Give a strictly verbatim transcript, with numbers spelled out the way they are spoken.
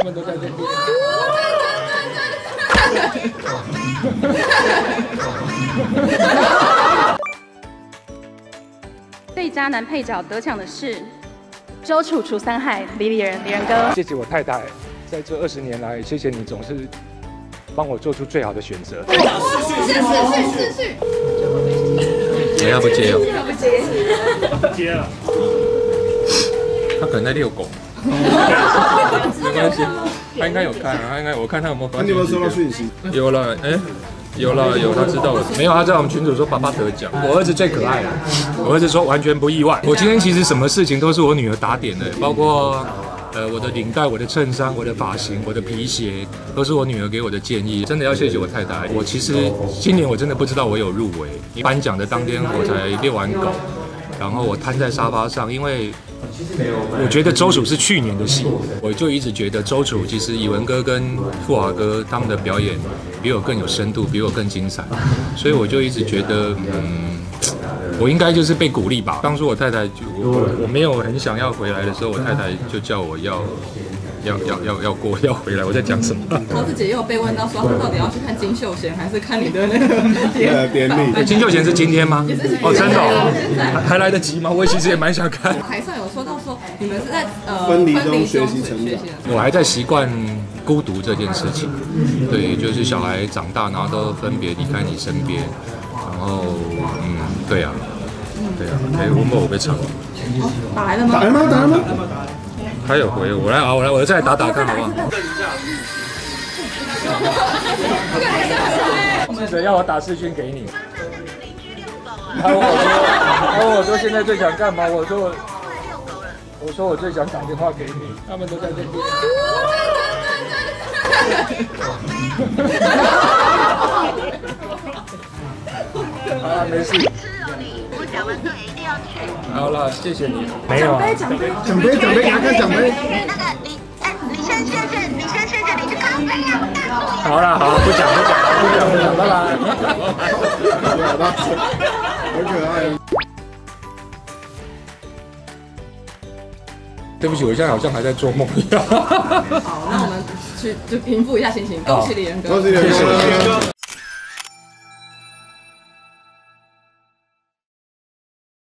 们都在这边。 最佳男配角得奖的是周楚除三害，李李仁，李仁哥。 谢谢我太太，在这二十年来，谢谢你总是帮我做出最好的选择。 是是是是是。 谁要不接哦？ 不接。 接了。 他可能在遛狗。没关系，他应该有看啊，他应该我看他有没有发现。 你有没有收到讯息？ 有了，哎、欸，有了有，他知道了。没有，他在我们群组说爸爸得奖。 我儿子最可爱了，我儿子说完全不意外。我今天其实什么事情都是我女儿打点的，包括呃我的领带、我的衬衫、我的发型、我的皮鞋，都是我女儿给我的建议。真的要谢谢我太太。我其实今年我真的不知道我有入围，颁奖的当天我才遛完狗，然后我瘫在沙发上，因为。我觉得周楚是去年的戏，我就一直觉得周楚其实以文哥跟富华哥他们的表演比我更有深度，比我更精彩，所以我就一直觉得，嗯，我应该就是被鼓励吧。当初我太太就我我没有很想要回来的时候，我太太就叫我要。要要要要过要回来，我在讲什么？ 桃子姐也有被问到说，她到底要去看金秀贤，还是看你的那个典礼？ 金秀贤是今天吗？哦，真的哦，还来得及吗？我其实也蛮想看。 台上有说到说，你们是在呃分离中学习成长。 我还在习惯孤独这件事情，对，就是小孩长大，然后都分别离开你身边，然后嗯，对啊，对啊，哎，我们我被抢了。 打来了吗？ 打来吗？打来吗？ 他有回我来啊，我来，我再来打打看好不好？记者要我打视讯给你。他问我说，他问我说现在最想干嘛？我说我，我说我最想打电话给你，他们都在这边。好了，没事。我讲完之后一定要去。好了，谢谢你。没有啊。 奖杯，奖杯，奖杯，给他看奖杯。 那个你，哎，你先谢谢，你先谢谢，你去咖啡啊。 好了，好了，不讲，不讲，不讲，不讲，拜拜。 很可爱。 对不起，我现在好像还在做梦一样。 好，那我们去就平复一下心情，恭喜李仁哥， 恭喜李仁哥。